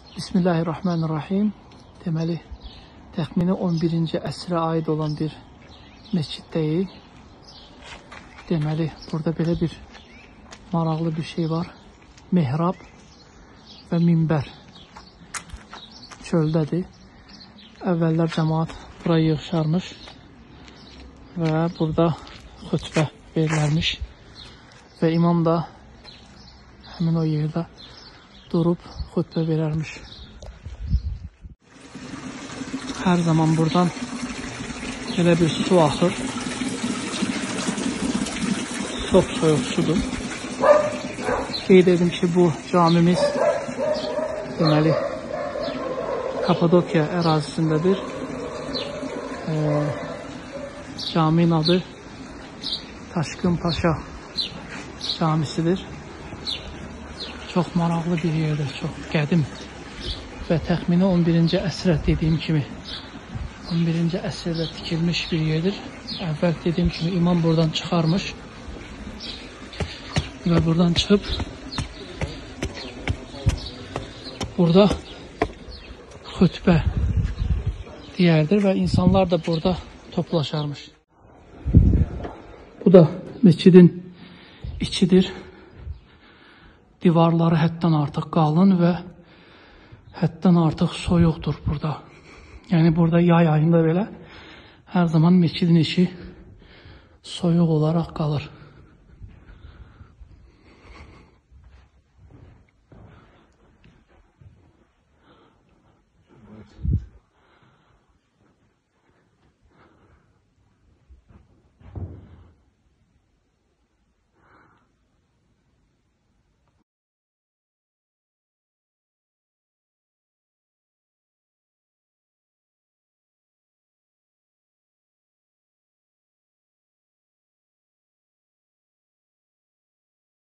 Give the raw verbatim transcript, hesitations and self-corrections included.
Bismillahirrahmanirrahim. Deməli, təxmini on birinci əsrə aid olan bir məsciddəyik. Deməli, burada belə bir maraqlı bir şey var. Mehrab və minbər çöldədir. Əvvəllər cəmaat buraya yığışarmış və burada xütbə verilərmiş və imam da həmin o yerdə durub xütbə verərmiş. Hər zaman buradan belə bir su axır. Çox soyuq sudur. Qeyd edim ki, bu camimiz deməli Kapadokya ərazisindədir. E, caminin adı Taşkın Paşa camisidir. Çox maraqlı bir yerdir, çox qədim və təxmini on birinci əsrə dediyim kimi on birinci əsrdə tikilmiş bir yerdir. Əvvəl dediyim kimi imam buradan çıxarmış və buradan çıxıb burada xütbə deyərdir və insanlar da burada toplaşarmış. Bu da məscidin içidir. Divarları həddən artıq qalın və həddən artıq soyuqdur burada. Yəni burada yay ayında belə hər zaman məscidin içi soyuq olaraq qalır.